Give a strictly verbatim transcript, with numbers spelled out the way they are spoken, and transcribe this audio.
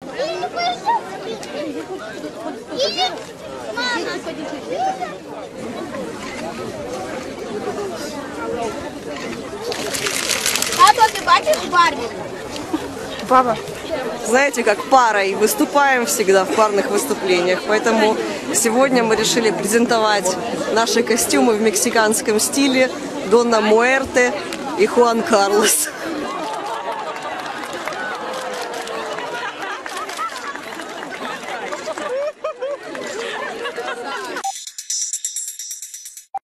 Папа, ты бачишь Барби? Папа, знаете, как парой выступаем всегда в парных выступлениях, поэтому сегодня мы решили презентовать наши костюмы в мексиканском стиле Донна Муэрте и Хуан Карлос.